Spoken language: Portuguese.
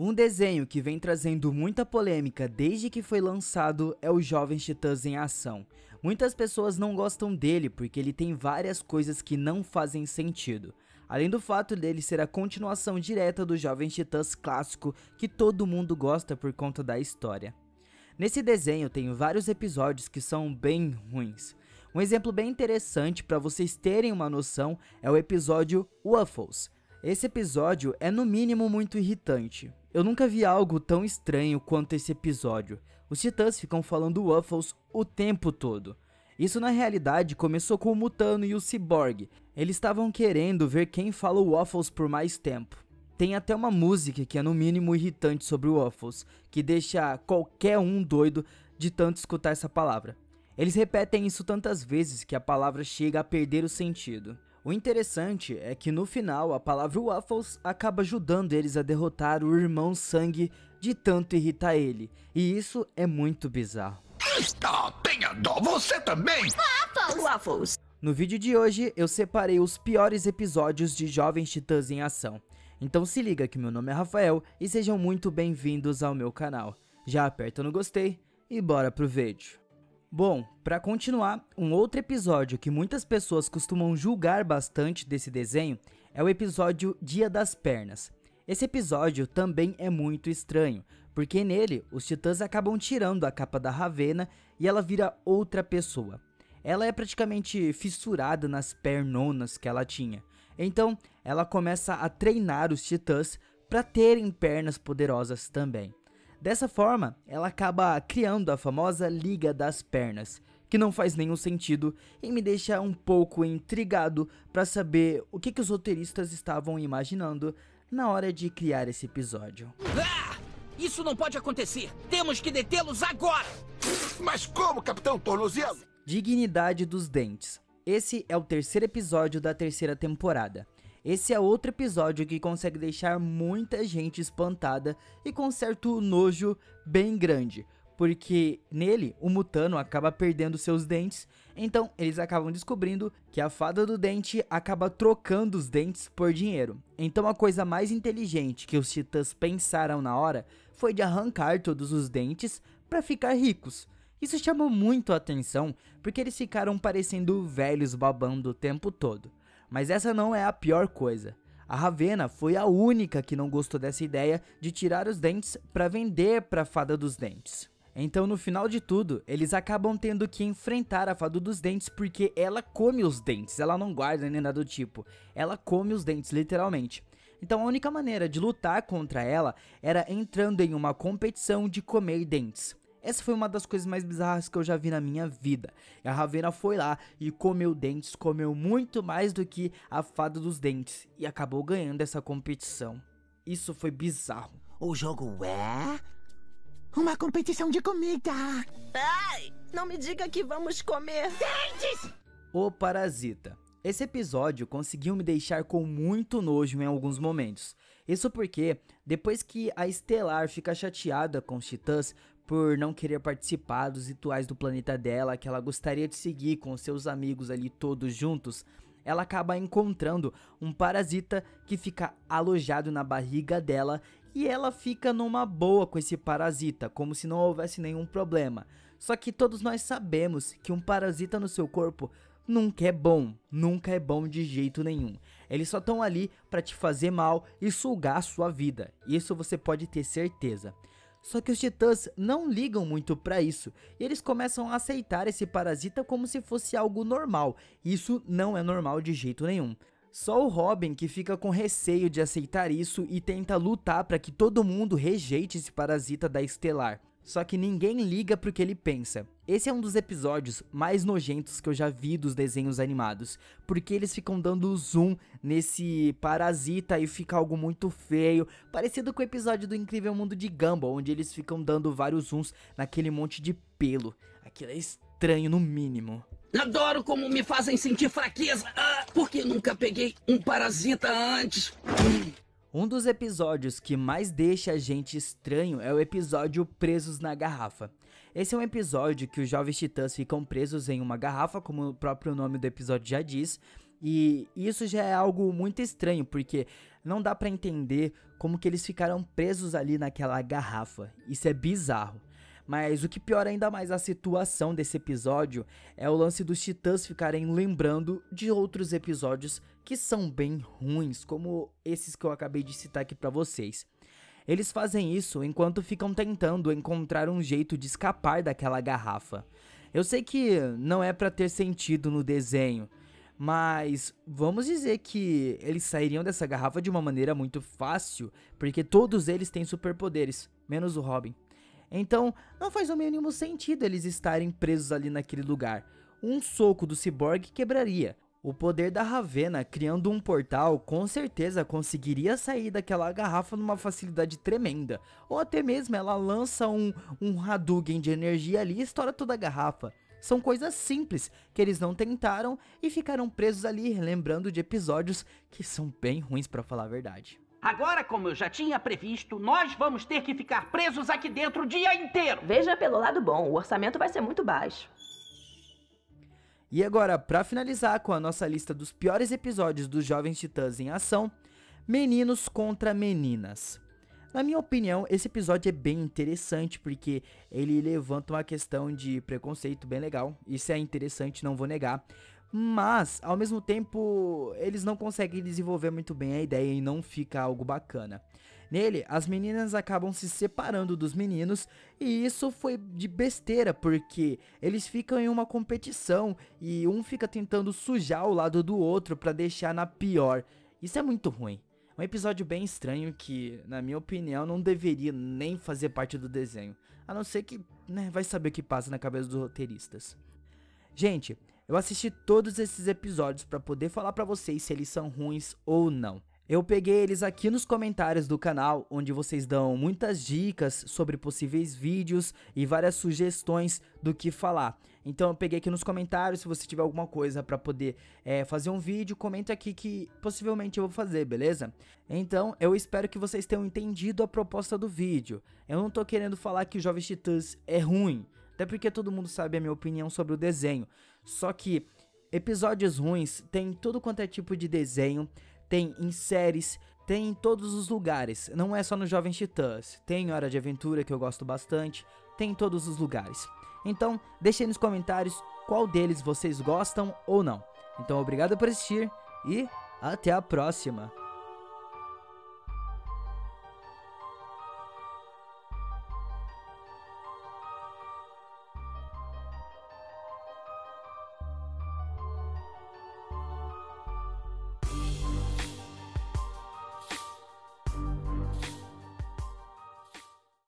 Um desenho que vem trazendo muita polêmica desde que foi lançado é o Jovens Titãs em Ação. Muitas pessoas não gostam dele porque ele tem várias coisas que não fazem sentido. Além do fato dele ser a continuação direta do Jovens Titãs clássico que todo mundo gosta por conta da história. Nesse desenho tem vários episódios que são bem ruins. Um exemplo bem interessante para vocês terem uma noção é o episódio Waffles. Esse episódio é no mínimo muito irritante. Eu nunca vi algo tão estranho quanto esse episódio. Os Titãs ficam falando Waffles o tempo todo. Isso na realidade começou com o Mutano e o Cyborg. Eles estavam querendo ver quem fala o Waffles por mais tempo. Tem até uma música que é no mínimo irritante sobre o Waffles, que deixa qualquer um doido de tanto escutar essa palavra. Eles repetem isso tantas vezes que a palavra chega a perder o sentido. O interessante é que no final a palavra Waffles acaba ajudando eles a derrotar o irmão Sangue de tanto irritar ele, e isso é muito bizarro. Tenha dó, você também! Waffles! No vídeo de hoje eu separei os piores episódios de Jovens Titãs em Ação. Então se liga que meu nome é Rafael e sejam muito bem-vindos ao meu canal. Já aperta no gostei e bora pro vídeo. Bom, para continuar, um outro episódio que muitas pessoas costumam julgar bastante desse desenho é o episódio Dia das Pernas. Esse episódio também é muito estranho, porque nele os Titãs acabam tirando a capa da Ravena e ela vira outra pessoa. Ela é praticamente fissurada nas pernonas que ela tinha, então ela começa a treinar os Titãs para terem pernas poderosas também. Dessa forma, ela acaba criando a famosa Liga das Pernas, que não faz nenhum sentido e me deixa um pouco intrigado para saber o que os roteiristas estavam imaginando na hora de criar esse episódio. Isso não pode acontecer! Temos que detê-los agora! Mas como, Capitão Tornozelo? Dignidade dos Dentes. Esse é o terceiro episódio da terceira temporada. Esse é outro episódio que consegue deixar muita gente espantada e com certo nojo bem grande, porque nele o Mutano acaba perdendo seus dentes, então eles acabam descobrindo que a Fada do Dente acaba trocando os dentes por dinheiro. Então a coisa mais inteligente que os Titãs pensaram na hora foi de arrancar todos os dentes para ficar ricos. Isso chamou muito a atenção porque eles ficaram parecendo velhos babando o tempo todo. Mas essa não é a pior coisa. A Ravena foi a única que não gostou dessa ideia de tirar os dentes para vender para a Fada dos Dentes. Então no final de tudo, eles acabam tendo que enfrentar a Fada dos Dentes porque ela come os dentes, ela não guarda nem nada do tipo. Ela come os dentes literalmente. Então a única maneira de lutar contra ela era entrando em uma competição de comer dentes. Essa foi uma das coisas mais bizarras que eu já vi na minha vida. E a Ravena foi lá e comeu dentes, comeu muito mais do que a Fada dos Dentes e acabou ganhando essa competição. Isso foi bizarro. O jogo é uma competição de comida. Ai, não me diga que vamos comer dentes! O Parasita. Esse episódio conseguiu me deixar com muito nojo em alguns momentos. Isso porque, depois que a Estelar fica chateada com os Titãs por não querer participar dos rituais do planeta dela, que ela gostaria de seguir com seus amigos ali todos juntos, ela acaba encontrando um parasita que fica alojado na barriga dela e ela fica numa boa com esse parasita, como se não houvesse nenhum problema. Só que todos nós sabemos que um parasita no seu corpo nunca é bom de jeito nenhum. Eles só estão ali para te fazer mal e sugar a sua vida, isso você pode ter certeza. Só que os Titãs não ligam muito pra isso, e eles começam a aceitar esse parasita como se fosse algo normal. Isso não é normal de jeito nenhum. Só o Robin que fica com receio de aceitar isso e tenta lutar para que todo mundo rejeite esse parasita da Estelar. Só que ninguém liga pro que ele pensa. Esse é um dos episódios mais nojentos que eu já vi dos desenhos animados, porque eles ficam dando zoom nesse parasita e fica algo muito feio, parecido com o episódio do Incrível Mundo de Gumball, onde eles ficam dando vários zooms naquele monte de pelo. Aquilo é estranho no mínimo. Adoro como me fazem sentir fraqueza, porque nunca peguei um parasita antes. Um dos episódios que mais deixa a gente estranho é o episódio Presos na Garrafa. Esse é um episódio que os Jovens Titãs ficam presos em uma garrafa, como o próprio nome do episódio já diz, E isso já é algo muito estranho, porque não dá pra entender como que eles ficaram presos ali naquela garrafa. Isso é bizarro. Mas o que piora ainda mais a situação desse episódio é o lance dos titãs ficarem lembrando de outros episódios que são bem ruins, como esses que eu acabei de citar aqui pra vocês. Eles fazem isso enquanto ficam tentando encontrar um jeito de escapar daquela garrafa. Eu sei que não é pra ter sentido no desenho, mas vamos dizer que eles sairiam dessa garrafa de uma maneira muito fácil, porque todos eles têm superpoderes, menos o Robin. Então, não faz o mínimo sentido eles estarem presos ali naquele lugar. Um soco do Cyborg quebraria. O poder da Ravenna criando um portal com certeza conseguiria sair daquela garrafa numa facilidade tremenda. Ou até mesmo ela lança um Hadouken de energia ali e estoura toda a garrafa. São coisas simples que eles não tentaram e ficaram presos ali lembrando de episódios que são bem ruins pra falar a verdade. Agora, como eu já tinha previsto, nós vamos ter que ficar presos aqui dentro o dia inteiro. Veja pelo lado bom, o orçamento vai ser muito baixo. E agora, pra finalizar com a nossa lista dos piores episódios dos Jovens Titãs em ação, Meninos contra Meninas. Na minha opinião, esse episódio é bem interessante porque ele levanta uma questão de preconceito bem legal. Isso é interessante, não vou negar. Mas, ao mesmo tempo, eles não conseguem desenvolver muito bem a ideia e não fica algo bacana. Nele, as meninas acabam se separando dos meninos e isso foi de besteira, porque eles ficam em uma competição e um fica tentando sujar o lado do outro pra deixar na pior. Isso é muito ruim. Um episódio bem estranho que, na minha opinião, não deveria nem fazer parte do desenho. A não ser que, vai saber o que passa na cabeça dos roteiristas. Gente, eu assisti todos esses episódios pra poder falar pra vocês se eles são ruins ou não. Eu peguei eles aqui nos comentários do canal, onde vocês dão muitas dicas sobre possíveis vídeos e várias sugestões do que falar. Então eu peguei aqui nos comentários, se você tiver alguma coisa pra poder fazer um vídeo, comenta aqui que possivelmente eu vou fazer, beleza? Então eu espero que vocês tenham entendido a proposta do vídeo. Eu não tô querendo falar que o Jovens Titãs é ruim, até porque todo mundo sabe a minha opinião sobre o desenho. Só que episódios ruins tem todo quanto é tipo de desenho, tem em séries, tem em todos os lugares, não é só no Jovens Titãs, tem em Hora de Aventura que eu gosto bastante, tem em todos os lugares. Então deixem nos comentários qual deles vocês gostam ou não. Então obrigado por assistir e até a próxima.